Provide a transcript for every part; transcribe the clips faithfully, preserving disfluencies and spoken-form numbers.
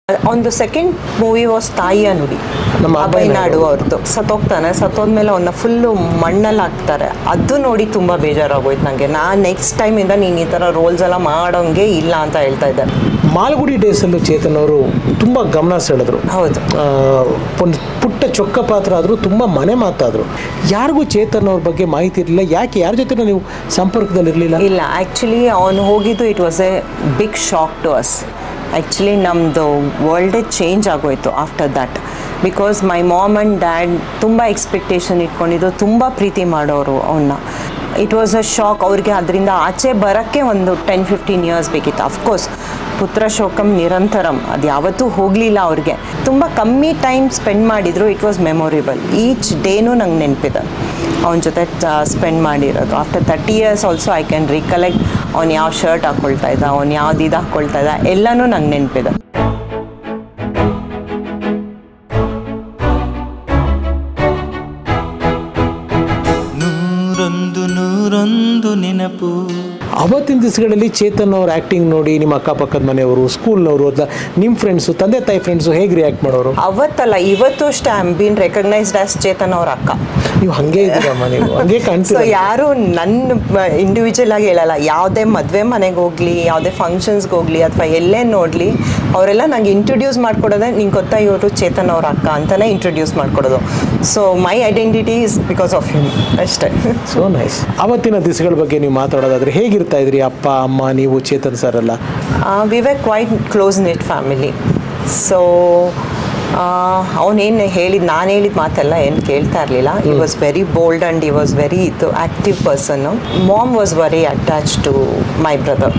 On the second movie was ತಾಯಿಯ ನುಡಿ ಅಭಯ್ ನಾಡು ಅವ್ರದ್ದು ಸತ್ತೋಗ್ತಾನೆ ಸತ್ತೋದ್ಮೇಲೆ ಅವನ್ನ ಫುಲ್ಲು ಮಣ್ಣಲ್ಲಿ ಹಾಕ್ತಾರೆ ಅದು ನೋಡಿ ತುಂಬ ಬೇಜಾರಾಗೋಯ್ತು ನನಗೆ ನಾನು ನೆಕ್ಸ್ಟ್ ಟೈಮಿಂದ ನೀನು ಈ ಥರ ರೋಲ್ಸ್ ಎಲ್ಲ ಮಾಡೋಂಗೆ ಇಲ್ಲ ಅಂತ ಹೇಳ್ತಾ ಇದ್ದೆ. ಮಾಲ್ಗುಡಿ ಡೇಸಲ್ಲೂ ಚೇತನ್ ಅವರು ತುಂಬ ಗಮನ ಸೆಳೆದ್ರು. ಹೌದು, ಒಂದು ಪುಟ್ಟ ಚೊಕ್ಕ ಪಾತ್ರ ಆದರೂ ತುಂಬ ಮನೆ ಮಾತಾದರು. ಯಾರಿಗೂ ಚೇತನ್ ಅವ್ರ ಬಗ್ಗೆ ಮಾಹಿತಿ ಇರಲಿಲ್ಲ. ಯಾಕೆ ಯಾರ ಜೊತೆ ನೀವು ಸಂಪರ್ಕದಲ್ಲಿರಲಿಲ್ಲ? ಇಲ್ಲ, ಆ್ಯಕ್ಚುಲಿ ಅವನು ಹೋಗಿದ್ದು it was a big shock to us. Actually ನಮ್ಮದು ವರ್ಲ್ಡೇ ಚೇಂಜ್ ಆಗೋಯ್ತು after that. Because my mom and dad ತುಂಬ ಎಕ್ಸ್ಪೆಕ್ಟೇಷನ್ ಇಟ್ಕೊಂಡಿದ್ದು, ತುಂಬ ಪ್ರೀತಿ ಮಾಡೋರು ಅವನ್ನ. ಇಟ್ ವಾಸ್ ಅ ಶಾಕ್ ಅವ್ರಿಗೆ. ಅದರಿಂದ ಆಚೆ ಬರೋಕ್ಕೆ ಒಂದು ಟೆನ್ ಫಿಫ್ಟೀನ್ ಇಯರ್ಸ್ ಬೇಕಿತ್ತು. ಅಫ್ಕೋರ್ಸ್ ಪುತ್ರ ಶೋಕಂ ನಿರಂತರಂ ಅದು ಯಾವತ್ತೂ ಹೋಗಲಿಲ್ಲ ಅವ್ರಿಗೆ. ತುಂಬ ಕಮ್ಮಿ ಟೈಮ್ ಸ್ಪೆಂಡ್ ಮಾಡಿದರು. It was memorable. ಈಚ್ ಡೇನೂ ನಂಗೆ ನೆನಪಿದೆ ಅವನ ಜೊತೆ ಸ್ಪೆಂಡ್ ಮಾಡಿರೋದು. After thirty years also I can recollect ಅವ್ನು ಯಾವ ಶರ್ಟ್ ಹಾಕ್ಕೊಳ್ತಾ ಇದ್ದ, ಅವ್ನು ಯಾವ್ದು ಇದು ಹಾಕ್ಕೊಳ್ತಾ ಇದ್ದ, ಎಲ್ಲನೂ ನಂಗೆ ನೆನಪಿದೆ. ನೂರೊಂದು ನೂರೊಂದು ನೆನಪು. ಅವತ್ತಿನ ದಿವಸಗಳಲ್ಲಿ ಚೇತನ್ ಅವ್ರ ಆ್ಯಕ್ಟಿಂಗ್ ನೋಡಿ ನಿಮ್ಮ ಅಕ್ಕಪಕ್ಕದ ಮನೆಯವರು, ಸ್ಕೂಲ್ನವರು, ಅಥವಾ ನಿಮ್ಮ ಫ್ರೆಂಡ್ಸು, ತಂದೆ ತಾಯಿ ಫ್ರೆಂಡ್ಸು ಹೇಗೆ ರಿಯಾಕ್ಟ್ ಮಾಡೋರು? ಅವತ್ತಲ್ಲ, ಇವತ್ತು ಅಷ್ಟೇ I am been recognised as Chetan ಅವ್ರ ಅಕ್ಕ. ನೀವು ಹಾಗೆ ಇದ್ದೀರಮ್ಮ, ನೀವು ಹಾಗೆ ಕಾಣ್ತೀರ. ಸೊ ಯಾರು ನನ್ನ ಇಂಡಿವಿಜುವಲ್ ಆಗಿ ಹೇಳಲ್ಲ. ಯಾವುದೇ ಮದುವೆ ಮನೆಗೆ ಹೋಗಲಿ, ಯಾವುದೇ ಫಂಕ್ಷನ್ಸ್ಗೆ ಹೋಗಲಿ, ಅಥವಾ ಎಲ್ಲೇ ನೋಡಲಿ, ಅವರೆಲ್ಲ ನಂಗೆ ಇಂಟ್ರೊಡ್ಯೂಸ್ ಮಾಡ್ಕೊಡೋದೆ, ನಿಂಗೆ ಗೊತ್ತಾ ಇವರು ಚೇತನ್ ಅವ್ರ ಅಕ್ಕ ಅಂತಲೇ ಇಂಟ್ರೊಡ್ಯೂಸ್ ಮಾಡ್ಕೊಡೋದು. So my identity is because of him ಅಷ್ಟೇ. So nice. ಅವತ್ತಿನ ದಿವಸಗಳ ಬಗ್ಗೆ ನೀವು ಮಾತಾಡೋದಾದ್ರೆ ಹೇಗಿರ್ತಾ ಇದ್ರಿ? ಅಪ್ಪ ಅಮ್ಮ ನೀವು ಚೇತನ್ ಸರ್ ಎಲ್ಲ? We were quite close knit family. So ಅವನೇನು ಹೇಳಿದ, ನಾನು ಹೇಳಿದ ಮಾತೆಲ್ಲ ಏನು ಕೇಳ್ತಾ ಇರಲಿಲ್ಲ. He was very bold and he was very ಇದು active person. Mom was very attach to my brother.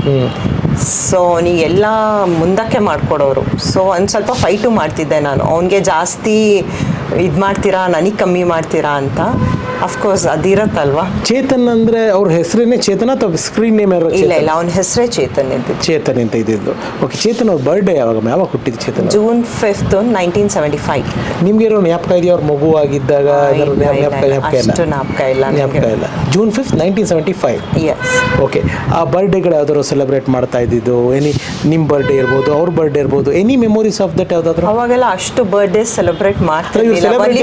So ಅವನಿಗೆಲ್ಲ ಮುಂದಕ್ಕೆ ಮಾಡಿಕೊಡೋರು. ಸೊ ಒಂದು ಸ್ವಲ್ಪ ಫೈಟು ಮಾಡ್ತಿದ್ದೆ ನಾನು, ಅವನಿಗೆ ಜಾಸ್ತಿ ಇದು ಮಾಡ್ತೀರಾ, ನನಗೆ ಕಮ್ಮಿ ಮಾಡ್ತೀರಾ ಅಂತ. ಅಫ್ಕೋರ್ಸ್ ಅದಿರತ್ತಲ್ವಾ. ಚೇತನ್ ಅಂದರೆ ಅವ್ರ ಹೆಸರೇನೆ ಚೇತನ ಅಥವಾ ಸ್ಕ್ರೀನ್ ನೇಮ್? ಇಲ್ಲ ಇಲ್ಲ, ಅವನ ಹೆಸರೇ ಚೇತನ್ ಇದ್ದು. ಚೇತನ್ ಅಂತ ಇದ್ದಿದ್ದು. ಓಕೆ. ಚೇತನ್ ಅವ್ರ ಬರ್ಡೇ ಯಾವಾಗ ಯಾವಾಗ ಹುಟ್ಟಿದ್ದು Chetan? June fifth nineteen seventy five. ನಿಮ್ಗೆ ಏನೋ ಜ್ಞಾಪಕ ಇದೆಯಾ ಅವ್ರ ಮಗು ಆಗಿದ್ದಾಗ? ಅಷ್ಟು ಜ್ಞಾಪಕ ಇಲ್ಲ ಜ್ಞಾಪಕ ಇಲ್ಲ. June fifth nineteen seventy five. Yes. Okay. ಆ ಬರ್ಡೇಗಳು ಯಾವ್ದಾದ್ರು ಸೆಲೆಬ್ರೇಟ್ ಮಾಡ್ತಾ ಇದ್ದಿದ್ದು? ಎನಿ ನಿಮ್ಮ ಬರ್ಡೇ ಇರ್ಬೋದು, ಅವ್ರ ಬರ್ಡೇ ಇರ್ಬೋದು, ಎನಿ ಮೆಮೊರೀಸ್ ಆಫ್ ದಟ್ ಯಾವ್ದಾದ್ರು? ಅವಾಗೆಲ್ಲ ಅಷ್ಟು ಬರ್ಡೇ ಸೆಲೆಬ್ರೇಟ್ ಮಾಡ್ತಿರ್ಲಿಲ್ಲ.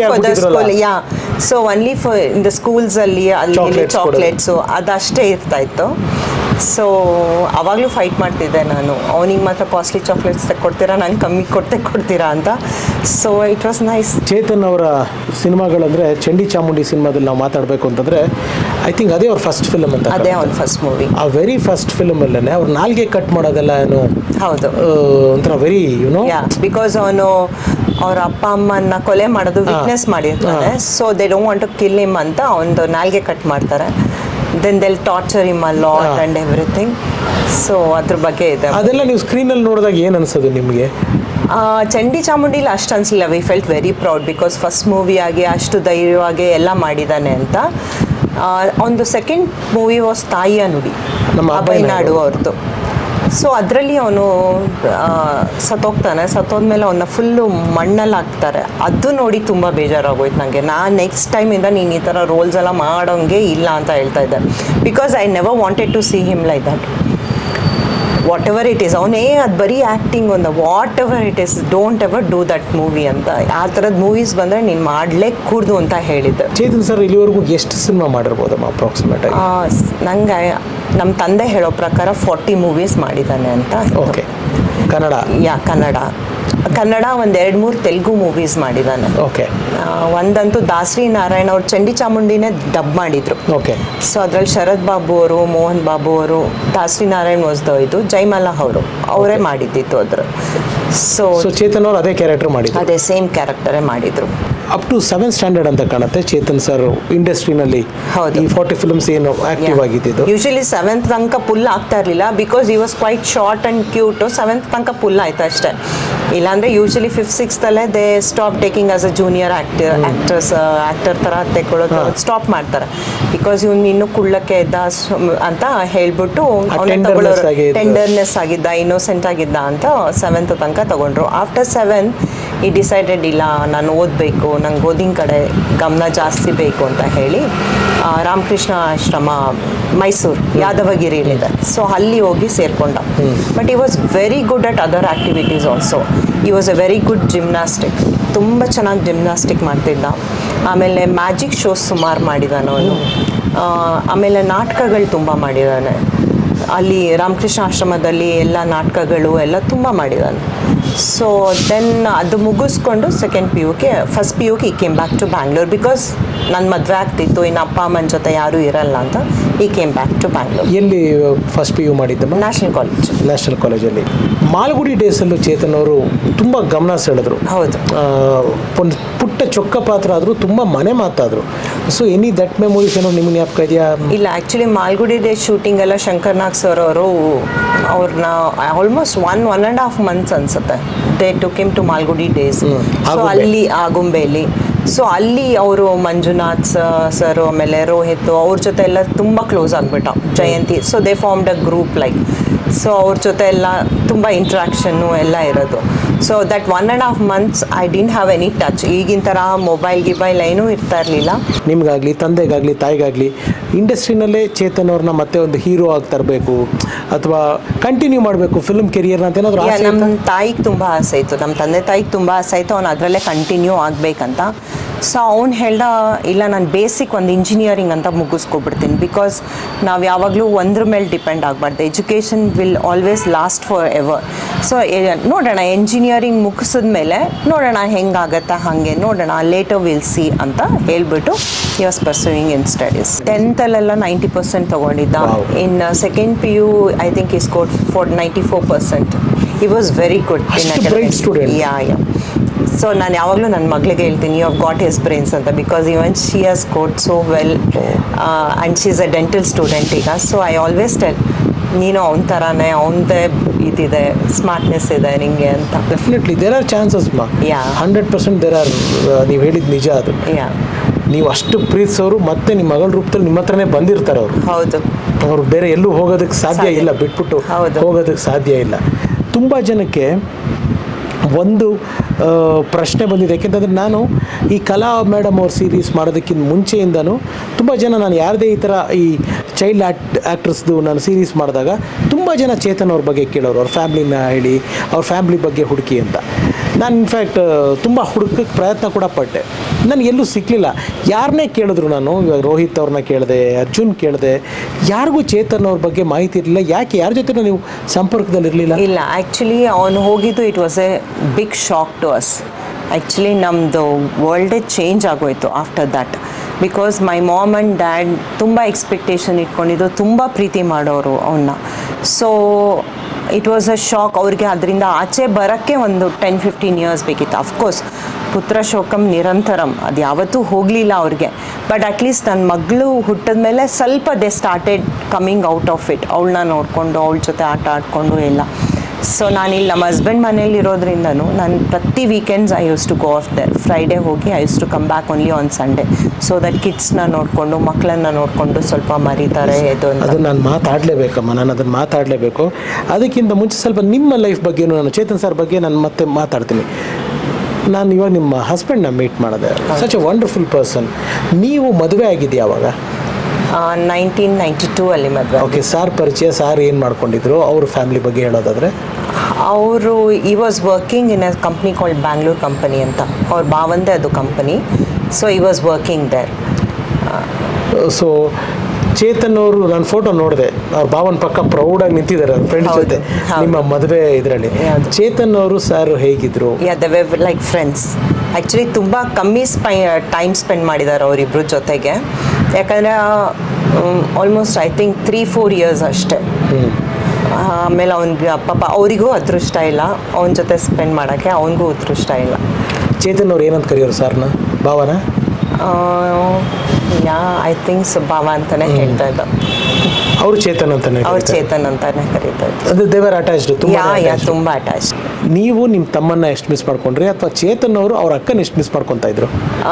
Yeah so only for in the ಸ್ಕೂಲ್ಸಲ್ಲಿ ಅಲ್ಲಿ ಚಾಕ್ಲೇಟ್ಸು ಅದಷ್ಟೇ ಇರ್ತಾ ಇತ್ತು. ಸೊ ಅವಾಗಲೂ ಫೈಟ್ ಮಾಡ್ತಿದ್ದೆ ನಾನು, ಅವನಿಗೆ ಮಾತ್ರ ಕಾಸ್ಟ್ಲಿ ಚಾಕ್ಲೇಟ್ಸ್ ತೆಕ್ಕೊಡ್ತೀರಾ, ನಂಗೆ ಕಮ್ಮಿ ಕೊಡ್ತೆ ಕೊಡ್ತೀರಾ ಅಂತ. So it was nice. Chetan ಅವರ ಸಿನಿಮಾಗಳಂದರೆ ಚಂಡಿ ಚಾಮುಂಡಿ ಸಿನಿಮಾದಲ್ಲಿ ನಾವು ಮಾತಾಡಬೇಕು ಅಂತಂದರೆ ಐ ಥಿಂಕ್ ಅದೇ ಅವ್ರ ಫಸ್ಟ್ ಫಿಲಮ್ ಅಂತ. ಅದೇ ಅವ್ನ ಫಸ್ಟ್ ಮೂವಿ. ಆ ವೆರಿ ಫಸ್ಟ್ ಫಿಲಮಲ್ಲೇ ಅವ್ರು ನಾಲ್ಗೆ ಕಟ್ ಮಾಡೋದೆಲ್ಲ ಏನು ಹೌದು ಒಂಥರ ವೆರಿ ಯುನೋ. ಬಿಕಾಸ್ ಅವನು ಅವ್ರ ಅಪ್ಪ ಅಮ್ಮನ್ನ ಕೊಲೆ ಮಾಡೋದು ವಿಟ್ನೆಸ್ ಮಾಡಿರ್ತಾನೆ. So they don't want to kill him ಅಂತ ಒಂದು ನಾಲ್ಗೆ ಕಟ್ ಮಾಡ್ತಾರೆ. Then they'll torture him a lot and everything. So ಅದ್ರ ಬಗ್ಗೆ ಇದೆ. ಅದೆಲ್ಲ ನೀವು ಸ್ಕ್ರೀನಲ್ಲಿ ನೋಡಿದಾಗ ಏನು ಅನ್ಸೋದು ನಿಮಗೆ? ಚಂಡಿ ಚಾಮುಂಡಿಲಿ ಅಷ್ಟು ಅನಿಸಲಿಲ್ಲ. We felt very proud because first ಮೂವಿಯಾಗಿ ಅಷ್ಟು ಧೈರ್ಯವಾಗಿ ಎಲ್ಲ ಮಾಡಿದ್ದಾನೆ ಅಂತ. ಒಂದು ಸೆಕೆಂಡ್ ಮೂವಿ ವಾಸ್ ತಾಯಿಯ ನುಡಿ ಅಭಯ್ ನಾಡು ಅವ್ರದ್ದು. ಸೊ ಅದರಲ್ಲಿ ಅವನು ಸತ್ತೋಗ್ತಾನೆ ಸತ್ತೋದ್ಮೇಲೆ ಅವನ್ನ ಫುಲ್ಲು ಮಣ್ಣಲ್ಲಿ ಹಾಕ್ತಾರೆ. ಅದು ನೋಡಿ ತುಂಬ ಬೇಜಾರಾಗೋಯ್ತು ನನಗೆ. ನಾನು ನೆಕ್ಸ್ಟ್ ಟೈಮಿಂದ ನೀನು ಈ ಥರ ರೋಲ್ಸ್ ಎಲ್ಲ ಮಾಡೋಂಗೆ ಇಲ್ಲ ಅಂತ ಹೇಳ್ತಾ ಇದ್ದೆ. Because I never wanted to see him like that. Whatever it is, ಅವನೇ ಅದು ಬರೀ ಆ್ಯಕ್ಟಿಂಗ್ ಒಂದು whatever it is, don't ever do that movie ಅಂತ. ಆ ಥರದ್ದು ಮೂವೀಸ್ ಬಂದರೆ ನೀನು ಮಾಡಲೇ ಕೂಡ್ದು ಅಂತ ಹೇಳಿದ್ದೆ. ಚೇತನ್ ಸರ್ ಇಲ್ಲಿವರೆಗೂ ಎಷ್ಟು ಸಿನಿಮಾ ಮಾಡಿರ್ಬೋದಮ್ಮ ಅಪ್ರಾಕ್ಸಿಮೇಟ್ ಆಗಿ? ನಂಗೆ ನಮ್ಮ ತಂದೆ ಹೇಳೋ ಪ್ರಕಾರ ಫಾರ್ಟಿ ಮೂವೀಸ್ ಮಾಡಿದ್ದಾನೆ ಅಂತ. ಓಕೆ. ಕನ್ನಡ? ಯಾ ಕನ್ನಡ ಕನ್ನಡ ಒಂದು ಎರಡು ಮೂರು ತೆಲುಗು ಮೂವೀಸ್ ಮಾಡಿದ್ದಾನೆ. ಓಕೆ. ಒಂದಂತೂ ದಾಸರಿ ನಾರಾಯಣ ಅವ್ರು ಚಂಡಿ ಚಾಮುಂಡಿನೇ ಡಬ್ ಮಾಡಿದ್ರು. ಓಕೆ. ಸೊ ಅದ್ರಲ್ಲಿ ಶರತ್ ಬಾಬು ಅವರು, ಮೋಹನ್ ಬಾಬು ಅವರು, ದಾಸರಿ ನಾರಾಯಣ್ ವಾಸ್ದು ಇದು ಜೈಮಾಲಾ ಅವರು ಅವರೇ ಮಾಡಿದ್ದಿತ್ತು ಅದ್ರ. ಸೊ ಚೇತನ್ ಅವರು ಅದೇ ಕ್ಯಾರೆಕ್ಟರ್ ಮಾಡಿದ್ರು? ಅದೇ ಸೇಮ್ ಕ್ಯಾರೆಕ್ಟರೇ ಮಾಡಿದ್ರು. ಅಪ್ ಟು ಸೆವೆಂತ್ ಸ್ಟ್ಯಾಂಡರ್ಡ್ ಅಂತ ಕಾಣುತ್ತೆ ಚೇತನ್ ಸರ್ ಇಂಡಸ್ಟ್ರಿನಲ್ಲಿ. ಹೌದು. ಈ ಫಾರ್ಟಿ ಫಿಲ್ಮ್ಸ್ ಏನು ಆಕ್ಟಿವ್ ಆಗಿದ್ದು? ಯೂಶಲಿ ಸೆವೆಂತ್ ತನಕ ಪುಲ್ ಆಗ್ತಾ ಇರಲಿಲ್ಲ because he was quite short and cute. Seventh ತನಕ ಪುಲ್ ಆಯ್ತು ಅಷ್ಟೇ. ಇಲ್ಲಾಂದರೆ ಯೂಶಲಿ ಫಿಫ್ತ್ ಸಿಕ್ಸ್ತಲ್ಲೇ they stop taking as a junior actor actors actor ಥರ ತೆಗೊಳ್ಳೋದು ಸ್ಟಾಪ್ ಮಾಡ್ತಾರೆ. ಬಿಕಾಸ್ ಇವ್ನು ಇನ್ನೂ ಕುಳ್ಳಕ್ಕೆ ಇದ್ದ ಅಂತ ಹೇಳ್ಬಿಟ್ಟು ಅವನ ತಗೊಳ್ಳೋರು, ಟೆಂಡರ್ನೆಸ್ ಆಗಿದ್ದ, ಇನ್ನೋಸೆಂಟ್ ಆಗಿದ್ದ ಅಂತ ಸೆವೆಂತ್ ತನಕ ತಗೊಂಡ್ರು. ಆಫ್ಟರ್ ಸೆವೆನ್ ಈ ಡಿಸೈಡೆಡ್ ಇಲ್ಲ ನಾನು ಓದಬೇಕು, ನಂಗೆ ಓದಿನ ಕಡೆ ಗಮನ ಜಾಸ್ತಿ ಬೇಕು ಅಂತ ಹೇಳಿ ರಾಮಕೃಷ್ಣ ಆಶ್ರಮ ಮೈಸೂರು ಯಾದವಗಿರಿಲಿದೆ. ಸೊ ಅಲ್ಲಿ ಹೋಗಿ ಸೇರಿಕೊಂಡ. But he was very good at other activities also. He was a very good gymnastic, ತುಂಬ ಚೆನ್ನಾಗಿ ಜಿಮ್ನಾಸ್ಟಿಕ್ ಮಾಡ್ತಿದ್ದ. ಆಮೇಲೆ ಮ್ಯಾಜಿಕ್ ಶೋಸ್ ಸುಮಾರು ಮಾಡಿದಾನೆ ಅವನು. ಆಮೇಲೆ ನಾಟಕಗಳು ತುಂಬ ಮಾಡಿದ್ದಾನೆ ಅಲ್ಲಿ ರಾಮಕೃಷ್ಣ ಆಶ್ರಮದಲ್ಲಿ. ಎಲ್ಲ ನಾಟಕಗಳು ಎಲ್ಲ ತುಂಬ ಮಾಡಿದ್ದಾನೆ. ಸೊ ದೆನ್ ಅದು ಮುಗಿಸ್ಕೊಂಡು ಸೆಕೆಂಡ್ ಪಿ ಯುಗೆ ಫಸ್ಟ್ ಪಿ ಯುಗೆ he came back to Bangalore because ನನ್ನ ಮದುವೆ ಆಗ್ತಿತ್ತು, ಇನ್ನು ಅಪ್ಪ ಅಮ್ಮನ ಜೊತೆ ಯಾರೂ ಇರಲ್ಲ ಅಂತ ಈ ಕೇಮ್ ಬ್ಯಾಕ್ ಟು ಬ್ಯಾಂಗ್ಳೂರ್. ಎಲ್ಲಿ ಫಸ್ಟ್ ಪಿ ಯು ಮಾಡಿದ್ದಮ್ಮ? National college. ನ್ಯಾಷನಲ್ ಕಾಲೇಜಲ್ಲಿ. ಮಾಲ್ಗುಡಿ ಡೇಸಲ್ಲೂ ಚೇತನ್ ಅವರು ತುಂಬ ಗಮನ ಸೆಳೆದ್ರು. ಹೌದು. ಒಂದು ಪುಟ್ಟ ಚೊಕ್ಕ ಪಾತ್ರ ಆದರೂ ತುಂಬ ಮನೆ ಮಾತಾದರು. ಸೊ ಎನಿ ದಟ್ ಮೆಮೊರೀಸ್ ಏನೋ ನಿಮ್ಗೆ ಜ್ಞಾಪಕ ಇದೆಯಾ? ಇಲ್ಲ, ಆ್ಯಕ್ಚುಲಿ ಮಾಲ್ಗುಡಿ ಡೇ ಶೂಟಿಂಗ್ ಎಲ್ಲ ಶಂಕರ್ ನಾಗ್ ಸರ್ ಅವರು ಅವ್ರನ್ನ almost one one and half months ಅನ್ಸುತ್ತೆ they took him to Malgudi Days. So ಅಲ್ಲಿ ಆಗುಂಬೆಯಲ್ಲಿ. ಸೊ ಅಲ್ಲಿ ಅವರು ಮಂಜುನಾಥ್ ಸರ್ ಆಮೇಲೆ ರೋಹಿತ್ ಅವ್ರ ಜೊತೆ ಎಲ್ಲ ತುಂಬ ಕ್ಲೋಸ್ ಆಗಿಬಿಟ್ಟ Jayanthi. So they formed a group like. So ಅವ್ರ ಜೊತೆ ಎಲ್ಲ ತುಂಬ ಇಂಟ್ರಾಕ್ಷನ್ನು ಎಲ್ಲ ಇರೋದು. So that one and half months I didn't have any touch. ಈಗಿನ ಥರ ಮೊಬೈಲ್ ಗಿಬೈಲ್ ಏನೂ ಇರ್ತಾ ಇರಲಿಲ್ಲ. ನಿಮಗಾಗಲಿ ತಂದೆಗಾಗಲಿ ತಾಯಿಗಾಗಲಿ ಇಂಡಸ್ಟ್ರಿನಲ್ಲೇ ಚೇತನ್ ಅವ್ರನ್ನ ಮತ್ತೆ ಒಂದು ಹೀರೋ ಆಗಿ ತರಬೇಕು ಅಥವಾ ಕಂಟಿನ್ಯೂ ಮಾಡಬೇಕು ಫಿಲ್ಮ್ ಕೆರಿಯರ್ನ ಅಂತ ಏನಾದರೂ ಆಸೆ? ನಮ್ಮ ತಾಯಿಗೆ ತುಂಬ ಆಸೆ ಇತ್ತು, ನಮ್ಮ ತಂದೆ ತಾಯಿಗೆ ತುಂಬ ಆಸೆ ಇತ್ತು ಅವ್ನು ಅದರಲ್ಲೇ ಕಂಟಿನ್ಯೂ ಆಗಬೇಕಂತ. ಸೊ ಅವ್ನು ಹೇಳ್ದ ಇಲ್ಲ ನಾನು ಬೇಸಿಕ್ ಒಂದು ಇಂಜಿನಿಯರಿಂಗ್ ಅಂತ ಮುಗಿಸ್ಕೊಬಿಡ್ತೀನಿ ಬಿಕಾಸ್ ನಾವು ಯಾವಾಗಲೂ ಒಂದ್ರ ಮೇಲೆ ಡಿಪೆಂಡ್ ಆಗಬಾರ್ದು. Education will always last forever. So ನೋಡೋಣ ಎಂಜಿನಿಯರಿಂಗ್ ಮುಗಿಸಿದ ಮೇಲೆ ನೋಡೋಣ ಹೆಂಗಾಗತ್ತಾ ಹಾಗೆ ನೋಡೋಣ ಲೇಟರ್ ವಿಲ್ ಸಿ ಅಂತ ಹೇಳಿಬಿಟ್ಟು he was pursuing in studies. ಟೆಂತಲ್ಲೆಲ್ಲ ನೈಂಟಿ ಪರ್ಸೆಂಟ್ ತೊಗೊಂಡಿದ್ದ. In second P U I think he score four ninety four percent. He was very good in academics. Yeah yeah so ನಾನು ಯಾವಾಗಲೂ ನನ್ನ ಮಗಳಿಗೆ ಹೇಳ್ತೀನಿ you have got his brains ಅಂತ because even she has scored so well and she is a dental student ಈಗ. So I always tell ನೀನು ಅವನ ಥರನೇ ಅವನದೇ ಇದಿದೆ ಸ್ಮಾರ್ಟ್ನೆಸ್ ಇದೆ ನಿಮಗೆ ಅಂತ. ಡೆಫಿನೆಟ್ಲಿ ದೇರ್ ಆರ್ ಚಾನ್ಸಸ್ ಮಾ. Yeah hundred percent there are. ನೀವು ಹೇಳಿದ ನಿಜ ಅದು. ಯಾ ನೀವು ಅಷ್ಟು ಪ್ರೀತಿಸೋರು ಮತ್ತೆ ನಿಮ್ಮ ಮಗಳ ರೂಪದಲ್ಲಿ ನಿಮ್ಮ ಹತ್ರನೇ ಬಂದಿರ್ತಾರೆ ಅವರು. ಹೌದು. ಅವರು ಬೇರೆ ಎಲ್ಲೂ ಹೋಗೋದಕ್ಕೆ ಸಾಧ್ಯ ಇಲ್ಲ, ಬಿಟ್ಬಿಟ್ಟು ಹೋಗೋದಕ್ಕೆ ಸಾಧ್ಯ ಇಲ್ಲ. ತುಂಬ ಜನಕ್ಕೆ ಒಂದು ಪ್ರಶ್ನೆ ಬಂದಿದೆ. ಯಾಕೆಂತಂದರೆ ನಾನು ಈ ಕಲಾ ಮೇಡಮ್ ಅವ್ರ ಸೀರೀಸ್ ಮಾಡೋದಕ್ಕಿಂತ ಮುಂಚೆಯಿಂದನೂ ತುಂಬ ಜನ ನಾನು ಯಾರದೇ ಈ ಥರ ಈ ಚೈಲ್ಡ್ ಆ್ಯಕ್ಟ್ ಆ್ಯಕ್ಟ್ರಸ್ದು ನಾನು ಸೀರೀಸ್ ಮಾಡಿದಾಗ ತುಂಬ ಜನ ಚೇತನ್ ಅವ್ರ ಬಗ್ಗೆ ಕೇಳೋರು, ಅವ್ರ ಫ್ಯಾಮ್ಲಿನ ಹೇಳಿ ಅವ್ರ ಫ್ಯಾಮ್ಲಿ ಬಗ್ಗೆ ಹುಡುಕಿ ಅಂತ. ನಾನು ಇನ್ಫ್ಯಾಕ್ಟ್ ತುಂಬ ಹುಡುಕಕ್ಕೆ ಪ್ರಯತ್ನ ಕೂಡ ಪಟ್ಟೆ, ನನಗೆ ಎಲ್ಲೂ ಸಿಕ್ಕಲಿಲ್ಲ. ಯಾರನ್ನೇ ಕೇಳಿದ್ರು ನಾನು, ಇವಾಗ ರೋಹಿತ್ ಅವ್ರನ್ನ ಕೇಳಿದೆ, ಅರ್ಜುನ್ ಕೇಳಿದೆ, ಯಾರಿಗೂ ಚೇತನ್ ಅವ್ರ ಬಗ್ಗೆ ಮಾಹಿತಿ ಇರಲಿಲ್ಲ. ಯಾಕೆ ಯಾರ ಜೊತೆ ನೀವು ಸಂಪರ್ಕದಲ್ಲಿರಲಿಲ್ಲ? ಇಲ್ಲ, ಆ್ಯಕ್ಚುಲಿ ಅವನು ಹೋಗಿದ್ದು it was a big shock to us. Actually ನಮ್ಮದು ವರ್ಲ್ಡೇ ಚೇಂಜ್ ಆಗೋಯಿತು after that because my mom and dad ತುಂಬ ಎಕ್ಸ್ಪೆಕ್ಟೇಷನ್ ಇಟ್ಕೊಂಡಿದ್ದು, ತುಂಬ ಪ್ರೀತಿ ಮಾಡೋರು ಅವನ್ನ. So it was a shock ಅವ್ರಿಗೆ. ಅದರಿಂದ ಆಚೆ ಬರೋಕ್ಕೆ ಒಂದು ಟೆನ್ ಫಿಫ್ಟೀನ್ ಇಯರ್ಸ್ ಬೇಕಿತ್ತು. ಅಫ್ಕೋರ್ಸ್ ಪುತ್ರ ಶೋಕಂ ನಿರಂತರಂ ಅದು ಯಾವತ್ತೂ ಹೋಗಲಿಲ್ಲ ಅವ್ರಿಗೆ. ಬಟ್ ಅಟ್ಲೀಸ್ಟ್ ನನ್ನ ಮಗಳು ಹುಟ್ಟಿದ ಮೇಲೆ ಸ್ವಲ್ಪ they started coming out of it. ಅವಳನ್ನ ನೋಡಿಕೊಂಡು ಅವಳ ಜೊತೆ ಆಟ ಆಡಿಕೊಂಡು ಎಲ್ಲ. ಸೊ ನಾನಿಲ್ಲಿ ನಮ್ಮ ಹಸ್ಬೆಂಡ್ ಮನೇಲಿ ಇರೋದ್ರಿಂದನೂ ನಾನು ಪ್ರತಿ weekends I use to go off there. Friday ಹೋಗಿ I use to come back only on Sunday. So that ಕಿಡ್ಸ್ನ ನೋಡಿಕೊಂಡು ಮಕ್ಕಳನ್ನ ನೋಡಿಕೊಂಡು ಸ್ವಲ್ಪ ಮರೀತಾರೆ ಇದು ಅಂತ. ಅದು ನಾನು ಮಾತಾಡಲೇಬೇಕಮ್ಮ, ನಾನು ಅದನ್ನು ಮಾತಾಡಲೇಬೇಕು. ಅದಕ್ಕಿಂತ ಮುಂಚೆ ಸ್ವಲ್ಪ ನಿಮ್ಮ ಲೈಫ್ ಬಗ್ಗೆನೂ, ನಾನು ಚೇತನ್ ಸರ್ ಬಗ್ಗೆ ನಾನು ಮತ್ತೆ ಮಾತಾಡ್ತೀನಿ. ನಾನು ಇವಾಗ ನಿಮ್ಮ ಹಸ್ಬೆಂಡ್ನ ಮೀಟ್ ಮಾಡಿದೆ, ಸಚ್ ಎ ವಂಡರ್ಫುಲ್ ಪರ್ಸನ್. ನೀವು ಮದುವೆ ಆಗಿದ್ದು ಯಾವಾಗ? ನೈನ್ಟೀನ್ ನೈಂಟಿ ಟೂ ಅಲ್ಲಿ ಮದುವೆ. ಓಕೆ. ಸಾರ್ ಪರಿಚಯ, ಸಾರ್ ಏನು ಮಾಡ್ಕೊಂಡಿದ್ರು, ಅವ್ರ ಫ್ಯಾಮಿಲಿ ಬಗ್ಗೆ ಹೇಳೋದಾದರೆ? ಅವರು he was working in a company called Bangalore company ಅಂತ. ಅವ್ರ ಭಾವಂದೇ ಅದು company. So he was working there. So Chetan ಅವರು ನಾನು ಫೋಟೋ ನೋಡಿದೆ, ಅವ್ರ ಭಾವನ ಪಕ್ಕ ಪ್ರೌಡಾಗಿ ನಿಂತಿದ್ದಾರೆ ಫ್ರೆಂಡ್ ಜೊತೆ ನಿಮ್ಮ ಮದುವೆ ಇದರಲ್ಲಿ. ಚೇತನ್ ಅವರು ಸರ್ ಹೇಗಿದ್ರು? Yeah they were like friends. Actually ತುಂಬ ಕಮ್ಮಿ ಸ್ಪೈ ಟೈಮ್ ಸ್ಪೆಂಡ್ ಮಾಡಿದ್ದಾರೆ ಅವರಿಬ್ಬರ ಜೊತೆಗೆ. ಯಾಕಂದರೆ almost I think three four years ಅಷ್ಟೇ. ಆಮೇಲೆ ಅವ್ನಿಗೆ ಪಾಪ ಅವರಿಗೂ ಅದೃಷ್ಟ ಇಲ್ಲ ಅವನ ಜೊತೆ ಸ್ಪೆಂಡ್ ಮಾಡೋಕ್ಕೆ, ಅವನಿಗೂ ಅದೃಷ್ಟ ಇಲ್ಲ. ಚೇತನ್ ಅವ್ರು ಏನಂತ ಕರೆಯೋರು ಸರ್ನ? ಭಾವನ? ಯಾ ಐ ಥಿಂಕ್ ಸೊ ಭಾವ ಅಂತಲೇ ಹೇಳ್ತಾ ಇದ್ದ. ಅವರು ಚೇತನ್ ಅಂತಾನೆ? ಅವ್ರು ಚೇತನ್ ಅಂತಾನೆ ಕರೀತಾ ಇದ್ದ. ಅದು ದೇವರ್ ಅಟ್ಯಾಚ್ಡ್? ಯಾ ಯಾ ತುಂಬ ಅಟ್ಯಾಚ್ಡ್. ನೀವು ನಿಮ್ಮ ತಮ್ಮನ್ನ ಎಷ್ಟು ಮಿಸ್ ಮಾಡ್ಕೊಂಡ್ರಿ, ಅಥವಾ ಚೇತನ್ ಅವರು ಅವ್ರ ಅಕ್ಕನ ಎಷ್ಟು ಮಿಸ್ ಮಾಡ್ಕೊತಾ ಇದ್ರು?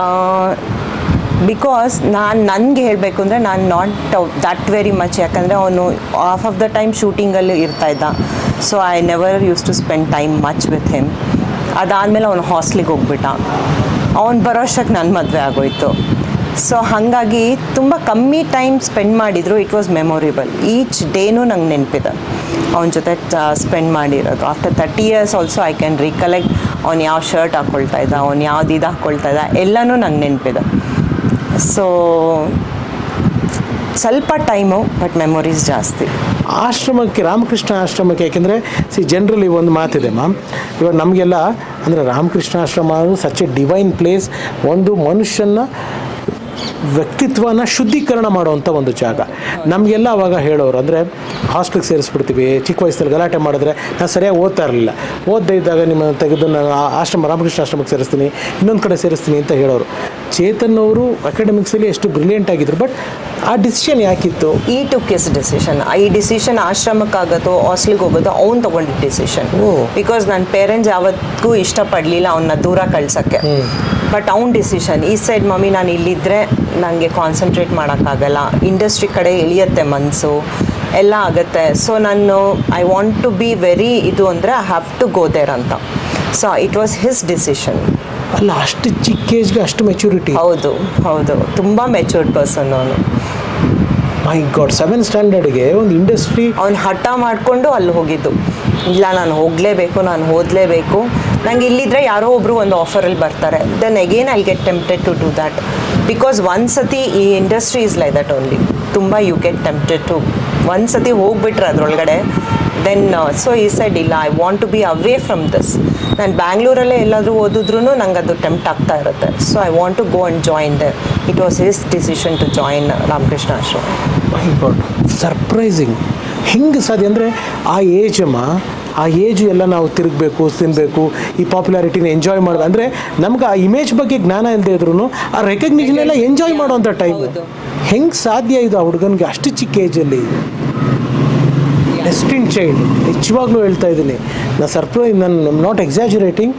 ಬಿಕಾಸ್ ನಾನು ನನಗೆ ಹೇಳಬೇಕು ಅಂದರೆ ನಾನು ನಾಟ್ ದಟ್ ವೆರಿ ಮಚ್. ಯಾಕಂದರೆ ಅವನು ಹಾಫ್ ಆಫ್ ದ ಟೈಮ್ ಶೂಟಿಂಗಲ್ಲಿ ಇರ್ತಾಯಿದ್ದ. So I never use to spend time much with him. ಅದಾದಮೇಲೆ ಅವನು ಹಾಸ್ಟ್ಲಿಗೆ ಹೋಗ್ಬಿಟ್ಟ. ಅವ್ನು ಬರೋಷ್ಟಕ್ಕೆ ನನ್ನ ಮದುವೆ ಆಗೋಯ್ತು. ಸೊ ಹಾಗಾಗಿ ತುಂಬ ಕಮ್ಮಿ ಟೈಮ್ ಸ್ಪೆಂಡ್ ಮಾಡಿದ್ರು ಇಟ್ ವಾಸ್ ಮೆಮೊರೇಬಲ್. ಈಚ್ ಡೇನೂ ನಂಗೆ ನೆನಪಿದೆ ಅವನ ಜೊತೆ ಸ್ಪೆಂಡ್ ಮಾಡಿರೋದು. After thirty years also I can recollect ಅವ್ನು ಯಾವ ಶರ್ಟ್ ಹಾಕ್ಕೊಳ್ತಾ ಇದ್ದ, ಅವ್ನು ಯಾವ್ದು ಇದು ಹಾಕ್ಕೊಳ್ತಾ ಇದ್ದ, ಎಲ್ಲನೂ ನಂಗೆ ನೆನಪಿದೆ. ಸೊ ಸ್ವಲ್ಪ ಟೈಮು ಬಟ್ ಮೆಮೊರೀಸ್ ಜಾಸ್ತಿ. ಆಶ್ರಮಕ್ಕೆ, ರಾಮಕೃಷ್ಣ ಆಶ್ರಮಕ್ಕೆ, ಯಾಕೆಂದರೆ ಸಿ ಜನರಲಿ ಒಂದು ಮಾತಿದೆ ಮ್ಯಾಮ್, ಇವಾಗ ನಮಗೆಲ್ಲ ಅಂದರೆ ರಾಮಕೃಷ್ಣ ಆಶ್ರಮ ಅದು ಸಚ್ ಎ ಡಿವೈನ್ ಪ್ಲೇಸ್, ಒಂದು ಮನುಷ್ಯನ ವ್ಯಕ್ತಿತ್ವನ ಶುದ್ಧೀಕರಣ ಮಾಡುವಂಥ ಒಂದು ಜಾಗ. ನಮಗೆಲ್ಲ ಅವಾಗ ಹೇಳೋರು ಅಂದರೆ ಹಾಸ್ಟೆಲ್ಗೆ ಸೇರಿಸ್ಬಿಡ್ತೀವಿ, ಚಿಕ್ಕ ವಯಸ್ಸಲ್ಲಿ ಗಲಾಟೆ ಮಾಡಿದ್ರೆ ನಾನು ಸರಿಯಾಗಿ ಓದ್ತಾ ಇರಲಿಲ್ಲ, ಓದದೇ ಇದ್ದಾಗ ನಿಮ್ಮನ್ನು ತೆಗೆದು ನಾನು ಆಶ್ರಮ ರಾಮಕೃಷ್ಣ ಆಶ್ರಮಕ್ಕೆ ಸೇರಿಸ್ತೀನಿ, ಇನ್ನೊಂದು ಕಡೆ ಸೇರಿಸ್ತೀನಿ ಅಂತ ಹೇಳೋರು. ಚೇತನ್ ಅವರು ಅಕಾಡೆಮಿಕ್ಸಲ್ಲಿ ಎಷ್ಟು ಬ್ರಿಲಿಯಂಟ್ ಆಗಿದ್ರು, ಬಟ್ ಆ ಡಿಸಿಷನ್ ಯಾಕಿತ್ತು? He took his decision. He decision ಆಶ್ರಮಕ್ಕಾಗೋದು ಹಾಸ್ಟೆಲ್ಗೆ ಹೋಗೋದು ಅವ್ನು ತೊಗೊಂಡಿದ್ದ ಡಿಸಿಷನ್. ಬಿಕಾಸ್ ನನ್ನ ಪೇರೆಂಟ್ಸ್ ಯಾವತ್ತೂ ಇಷ್ಟಪಡಲಿಲ್ಲ ಅವನ್ನ ದೂರ ಕಳ್ಸೋಕ್ಕೆ. ಬಟ್ ಅವ್ನ ಡಿಸಿಷನ್. ಈ ಸೈಡ್ ಮಮ್ಮಿ ನಾನು ಇಲ್ಲಿದ್ದರೆ ನನಗೆ ಕಾನ್ಸಂಟ್ರೇಟ್ ಮಾಡೋಕ್ಕಾಗಲ್ಲ, ಇಂಡಸ್ಟ್ರಿ ಕಡೆ ಇಳಿಯುತ್ತೆ ಮನಸ್ಸು, ಎಲ್ಲ ಆಗುತ್ತೆ. ಸೊ ನಾನು I want to be very ಇದು ಅಂದರೆ I have to go there ಅಂತ. So it was his decision. ಅಲ್ಲ, ಅಷ್ಟು ಚಿಕ್ಕ ಏಜ್ಗೆ ಅಷ್ಟು ಮೆಚುರಿಟಿ. ಹೌದು ಹೌದು, ತುಂಬ ಮೆಚೂರ್ಡ್ ಪರ್ಸನ್ ಅವನು. ಮೈ ಗಾಡ್, ಸೆವೆನ್ ಸ್ಟ್ಯಾಂಡರ್ಡ್ಗೆ ಒಂದು ಇಂಡಸ್ಟ್ರಿ. ಅವ್ನು ಹಠ ಮಾಡಿಕೊಂಡು ಅಲ್ಲಿ ಹೋಗಿದ್ದು. ಇಲ್ಲ ನಾನು ಹೋಗಲೇಬೇಕು, ನಾನು ಓದಲೇಬೇಕು, ನಂಗೆ ಇಲ್ಲಿದ್ದರೆ ಯಾರೋ ಒಬ್ಬರು ಒಂದು ಆಫರಲ್ಲಿ ಬರ್ತಾರೆ, then again I get tempted to do that. Because ಒಂದು ಸತಿ he industry is like that only. ತುಂಬ ಯು ಗೆಟ್ ಟೆಂಪ್ಟೆಡ್ ಟು, ಒಂದು ಸತಿ ಹೋಗ್ಬಿಟ್ರೆ ಅದರೊಳಗಡೆ, ದೆನ್ ಸೊ ಈ ಸೈಡ್ ಇಲ್ಲ, I want to be away from this. ನಾನು ಬ್ಯಾಂಗ್ಳೂರಲ್ಲೇ ಎಲ್ಲಾದರೂ ಓದಿದ್ರೂ ನಂಗೆ ಅದು ಟೆಂಪ್ಟ್ ಆಗ್ತಾ ಇರುತ್ತೆ. So I want to go and join the. It was his decision to join Ramakrishna Ashram. My god, surprising. ಹೆಂಗೆ ಸಾಧ್ಯ ಅಂದರೆ ಆ ಏಜಮ್ಮ, ಆ ಏಜು ಎಲ್ಲ ನಾವು ತಿರುಗಬೇಕು, ತಿನ್ನಬೇಕು, ಈ ಪಾಪ್ಯುಲಾರಿಟಿನ ಎಂಜಾಯ್ ಮಾಡೋದು. ಅಂದರೆ ನಮ್ಗೆ ಆ ಇಮೇಜ್ ಬಗ್ಗೆ ಜ್ಞಾನ ಇಲ್ಲದೆ ಇದ್ರೂ ಆ ರೆಕಗ್ನಿಷನ್ ಎಲ್ಲ ಎಂಜಾಯ್ ಮಾಡೋವಂಥ ಟೈಮು. ಹೆಂಗೆ ಸಾಧ್ಯ ಇದು ಆ ಹುಡುಗನಿಗೆ ಅಷ್ಟು ಚಿಕ್ಕ ಏಜಲ್ಲಿ? ಡೆಸ್ಟಿನ್ ಚೈಲ್ಡ್, ನಿಜವಾಗ್ಲೂ ಹೇಳ್ತಾ ಇದ್ದೀನಿ ನಾನು. ಸರ್ಪ್ರೈಸ್, ನಾನು ನಾಟ್ ಎಕ್ಸಾಜುರೇಟಿಂಗ್,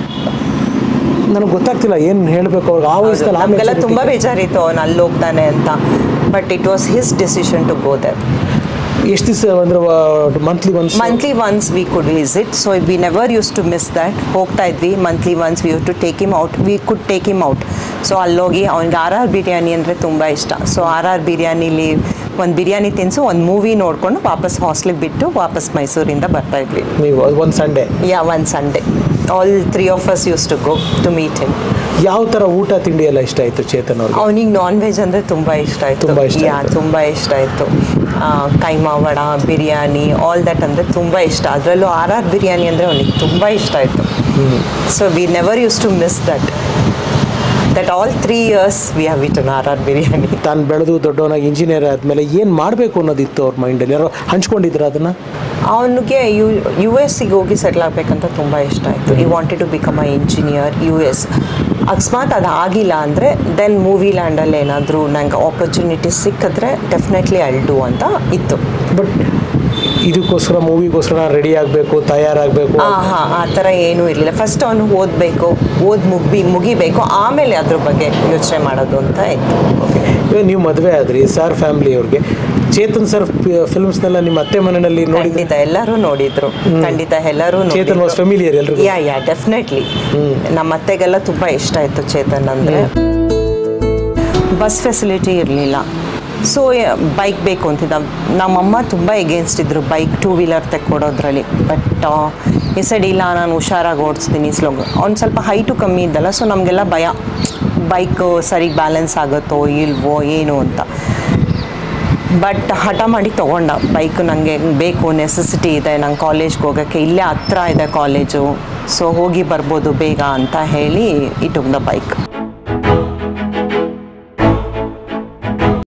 ನನಗೆ ಗೊತ್ತಾಗ್ತಿಲ್ಲ ಏನು ಹೇಳಬೇಕು ಅವ್ರಿಗೆ ಆ ವಯಸ್ಸಲ್ಲಿ. ಆಮೇಲೆ ತುಂಬ ಬೇಜಾರಿತ್ತು ಅವನು ಅಲ್ಲಿ ಹೋಗ್ತಾನೆ ಅಂತ, but it was his decision to go there. ಎಷ್ಟು ದಿವಸ ಅಂದರೆ monthly once? Monthly once we could visit. So we never use to miss that. ಹೋಗ್ತಾ ಇದ್ವಿ monthly once, we use to take him out, we could take him out. So ಅಲ್ಲೋಗಿ ಅವ್ನಿಗೆ R R biryani ಅಂದರೆ ತುಂಬ ಇಷ್ಟ. ಸೊ ಆರ್ ಆರ್ ಬಿರಿಯಾನಿಲಿ ಒಂದು ಬಿರಿಯಾನಿ ತಿನ್ನಿಸು, ಒಂದು movie ನೋಡಿಕೊಂಡು ವಾಪಸ್ ಹಾಸ್ಟೆಲ್ಗೆ ಬಿಟ್ಟು ವಾಪಸ್ ಮೈಸೂರಿಂದ ಬರ್ತಾಯಿದ್ವಿ. ನೀವು ಒಂದು ಸಂಡೇ? ಯಾ, ಒಂದು Sunday. All three of us use to go to meet him. ಯಾವ ಥರ ಊಟ ತಿಂಡಿ ಎಲ್ಲ ಇಷ್ಟ ಆಯಿತು ಚೇತನ್ ಅವ್ರಿಗೆ? ಅವನಿಗೆ ನಾನ್ ವೆಜ್ ಅಂದರೆ ತುಂಬ ಇಷ್ಟ ಆಯಿತು. ತುಂಬ ಇಷ್ಟ, ಯಾ ತುಂಬ ಇಷ್ಟ ಆಯಿತು. ಕೈಮಾ ವಡ, ಬಿರಿಯಾನಿ, ಆಲ್ ದಟ್ ಅಂದರೆ ತುಂಬ ಇಷ್ಟ. ಅದರಲ್ಲೂ ಆರ್ ಆರ್ ಬಿರಿಯಾನಿ ಅಂದರೆ ಅವನಿಗೆ ತುಂಬ ಇಷ್ಟ ಆಯಿತು. So we never use to miss that. That all three years we have eaten R R biryani. ತಾನು ಬೆಳೆದು ದೊಡ್ಡವನಾಗಿ ಇಂಜಿನಿಯರ್ ಆದಮೇಲೆ ಏನು ಮಾಡಬೇಕು ಅನ್ನೋದಿತ್ತು ಅವ್ರ ಮೈಂಡಲ್ಲಿ? ಯಾರೋ ಹಂಚ್ಕೊಂಡಿದ್ರ ಅದನ್ನು? ಅವನಿಗೆ ಯು ಯು ಎಸ್ಸಿಗೆ ಹೋಗಿ ಸೆಟ್ಲ್ ಆಗಬೇಕಂತ ತುಂಬ ಇಷ್ಟ ಆಯಿತು. He wanted to become a engineer U S. ಅಕಸ್ಮಾತ್ ಅದು ಆಗಿಲ್ಲ ಅಂದರೆ ದೆನ್ ಮೂವಿ ಲ್ಯಾಂಡಲ್ಲಿ ಏನಾದರೂ ನಂಗೆ ಆಪರ್ಚುನಿಟೀಸ್ ಸಿಕ್ಕಿದ್ರೆ ಡೆಫಿನೆಟ್ಲಿ ಐ ವಿಲ್ ಡೂ ಅಂತ ಇತ್ತು. ಬಟ್ ಇದಕ್ಕೋಸ್ಕರ ಮೂವಿಗೋಸ್ಕರ ರೆಡಿ ಆಗಬೇಕು, ತಯಾರಾಗಬೇಕು, ಹಾಂ ಹಾಂ ಆ ಥರ ಏನೂ ಇರಲಿಲ್ಲ. ಫಸ್ಟ್ ಅವನು ಓದಬೇಕು, ಓದಿ ಮುಗಿ ಮುಗಿಬೇಕು, ಆಮೇಲೆ ಅದ್ರ ಬಗ್ಗೆ ಯೋಚನೆ ಮಾಡೋದು ಅಂತ ಇತ್ತು. ಓಕೆ, ಇವಾಗ ನೀವು ಮದುವೆ ಆದ್ರಿ, ಸರ್ ಫ್ಯಾಮಿಲಿಯವ್ರಿಗೆ. ಚೇತನ್ ಸರ್ ಫಿಲ್ಮ್ಸ್ನೆಲ್ಲ ನಿಮ್ಮ ಅತ್ತೆ ಮನೆಯಲ್ಲಿ ನೋಡಿ? ಖಂಡಿತ ಎಲ್ಲರೂ ನೋಡಿದ್ರು, ಖಂಡಿತ ಎಲ್ಲರೂ. ಚೇತನ್ ವಾಸ್ ಫೆಮಿಲಿಯರ್ ಎಲ್ರಿಗೂ? Yeah yeah definitely. ನಮ್ಮ ಅತ್ತೆಗೆಲ್ಲ ತುಂಬ ಇಷ್ಟ ಆಯಿತು ಚೇತನ್ ಅಂದರೆ. ಬಸ್ ಫೆಸಿಲಿಟಿ ಇರಲಿಲ್ಲ, ಸೊ ಬೈಕ್ ಬೇಕು ಅಂತಿದ್ದ. ನಮ್ಮಮ್ಮ ತುಂಬ ಎಗೇನ್ಸ್ಟ್ ಇದ್ದರು ಬೈಕ್ ಟೂ ವೀಲರ್ ತೆಕ್ಕೊಡೋದ್ರಲ್ಲಿ. ಬಟ್ ಈ ಸೈಡ್ ಇಲ್ಲ, ನಾನು ಹುಷಾರಾಗಿ ಓಡಿಸ್ತೀನಿ ಸ್ಲೋಗ್. ಅವ್ನು ಸ್ವಲ್ಪ ಹೈಟು ಕಮ್ಮಿ ಇದ್ದಲ್ಲ, ಸೊ ನಮಗೆಲ್ಲ ಭಯ, ಬೈಕ್ ಸರಿಗೆ ಬ್ಯಾಲೆನ್ಸ್ ಆಗುತ್ತೋ ಇಲ್ವೋ ಏನು ಅಂತ. ಬಟ್ ಹಠ ಮಾಡಿ ತೊಗೊಂಡ ಬೈಕ್. ನನಗೆ ಬೇಕು, ನೆಸೆಸಿಟಿ ಇದೆ, ನಂಗೆ ಕಾಲೇಜ್ಗೆ ಹೋಗೋಕ್ಕೆ, ಇಲ್ಲೇ ಹತ್ರ ಇದೆ ಕಾಲೇಜು, ಸೊ ಹೋಗಿ ಬರ್ಬೋದು ಬೇಗ ಅಂತ ಹೇಳಿ ಈ ಟುಕ್ ದ ಬೈಕ್.